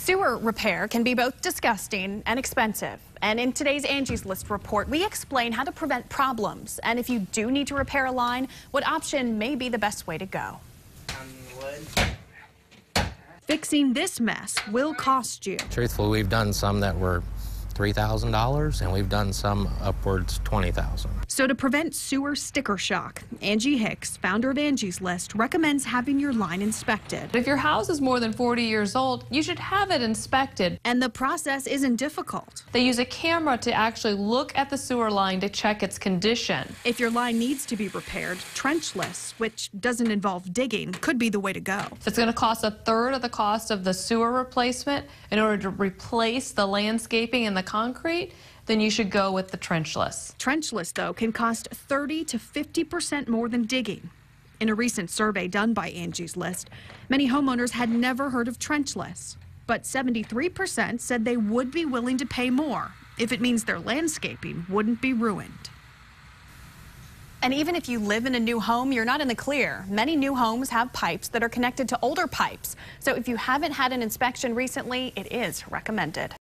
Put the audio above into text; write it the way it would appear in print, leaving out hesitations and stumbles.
Sewer repair can be both disgusting and expensive. And in today's Angie's List report, we explain how to prevent problems. And if you do need to repair a line, what option may be the best way to go. Fixing this mess will cost you. Truthfully, we've done some that were $3,000, and we've done some upwards $20,000. So to prevent sewer sticker shock, Angie Hicks, founder of Angie's List, recommends having your line inspected. If your house is more than 40 years old, you should have it inspected. And the process isn't difficult. They use a camera to actually look at the sewer line to check its condition. If your line needs to be repaired, trenchless, which doesn't involve digging, could be the way to go. If it's going to cost a third of the cost of the sewer replacement in order to replace the landscaping and the concrete, then you should go with the trenchless. Trenchless, though, can cost 30 to 50% more than digging. In a recent survey done by Angie's List, many homeowners had never heard of trenchless, but 73% said they would be willing to pay more if it means their landscaping wouldn't be ruined. And even if you live in a new home, you're not in the clear. Many new homes have pipes that are connected to older pipes. So if you haven't had an inspection recently, it is recommended.